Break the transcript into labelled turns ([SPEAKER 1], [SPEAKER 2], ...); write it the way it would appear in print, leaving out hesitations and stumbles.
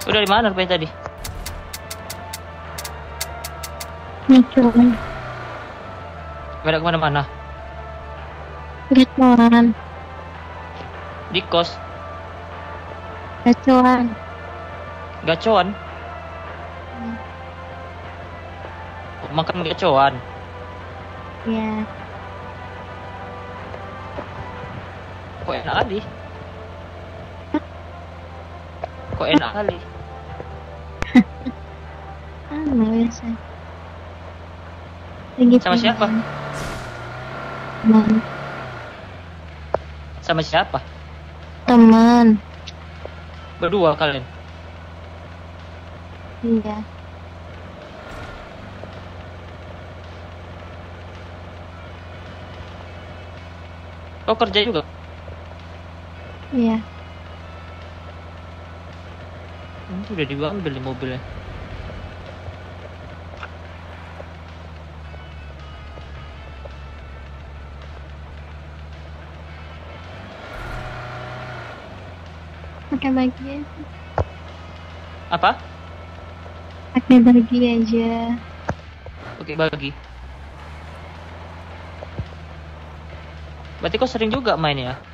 [SPEAKER 1] Udah di mana rupanya tadi?
[SPEAKER 2] Gacuan.
[SPEAKER 1] Gak ada kemana-mana.
[SPEAKER 2] Gacuan.
[SPEAKER 1] Di kos.
[SPEAKER 2] Gacuan.
[SPEAKER 1] Gacoan. Makan gacoan.
[SPEAKER 2] Ya.
[SPEAKER 1] Kok enak kali? Kok enak kali?
[SPEAKER 2] Biasa. Lagi
[SPEAKER 1] Sama siapa?
[SPEAKER 2] Teman.
[SPEAKER 1] Sama siapa?
[SPEAKER 2] Teman.
[SPEAKER 1] Berdua kalian?
[SPEAKER 2] Iya.
[SPEAKER 1] Kau kerja juga?
[SPEAKER 2] Iya.
[SPEAKER 1] Udah diambil di mobilnya.
[SPEAKER 2] Pakai bagi aja.
[SPEAKER 1] Apa?
[SPEAKER 2] Pakai bagi aja.
[SPEAKER 1] Oke, bagi. Berarti kau sering juga main ya?